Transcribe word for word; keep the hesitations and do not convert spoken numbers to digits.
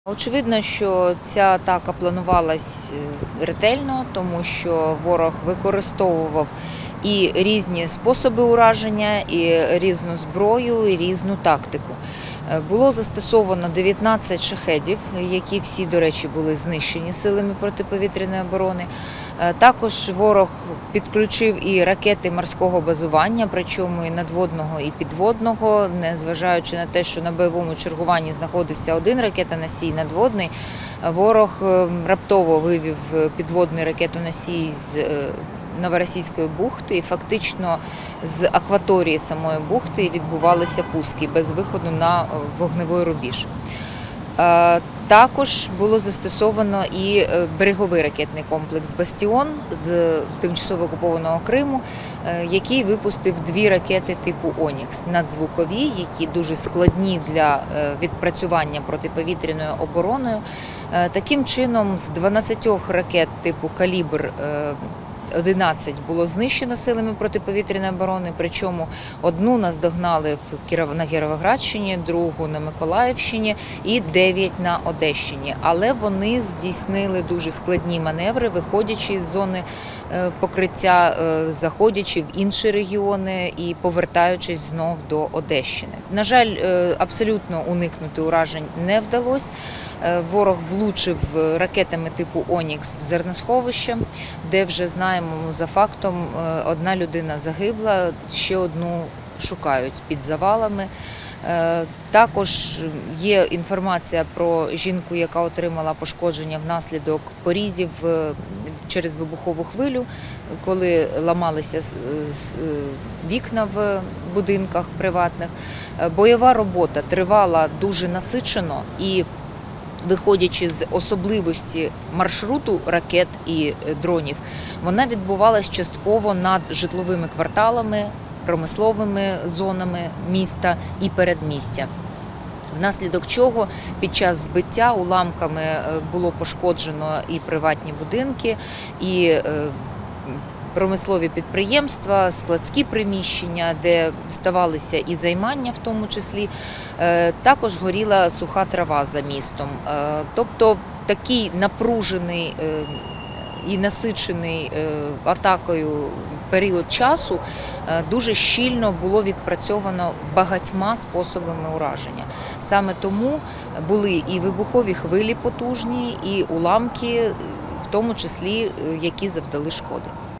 Очевидно, що ця атака планувалась ретельно, тому що ворог використовував і різні способи ураження, і різну зброю, і різну тактику. Було застосовано дев'ятнадцять шахедів, які всі, до речі, були знищені силами протиповітряної оборони. Також ворог підключив і ракети морського базування, причому і надводного, і підводного, незважаючи на те, що на бойовому чергуванні знаходився один ракетоносій надводний, ворог раптово вивів підводний ракетоносій з Новоросійської бухти, і фактично з акваторії самої бухти відбувалися пуски без виходу на вогневий рубіж. Також було застосовано і береговий ракетний комплекс «Бастіон» з тимчасово окупованого Криму, який випустив дві ракети типу «Онікс» надзвукові, які дуже складні для відпрацювання протиповітряною обороною. Таким чином, з дванадцяти ракет типу «Калібр» одинадцять було знищено силами протиповітряної оборони, причому одну наздогнали на Кіровоградщині, другу на Миколаївщині і дев'ять на Одещині. Але вони здійснили дуже складні маневри, виходячи з зони покриття, заходячи в інші регіони і повертаючись знов до Одещини. На жаль, абсолютно уникнути уражень не вдалося. Ворог влучив ракетами типу «Онікс» в зерносховище, де вже знаємо за фактом, одна людина загибла, ще одну шукають під завалами. Також є інформація про жінку, яка отримала пошкодження внаслідок порізів через вибухову хвилю, коли ламалися вікна в будинках приватних. Бойова робота тривала дуже насичено і, виходячи з особливості маршруту ракет і дронів, вона відбувалась частково над житловими кварталами, промисловими зонами міста і передмістя. Внаслідок чого під час збиття уламками було пошкоджено і приватні будинки, і промислові підприємства, складські приміщення, де ставалися і займання в тому числі. Також горіла суха трава за містом. Тобто такий напружений і насичений атакою період часу дуже щільно було відпрацьовано багатьма способами ураження. Саме тому були і вибухові хвилі потужні, і уламки, в тому числі, які завдали шкоди.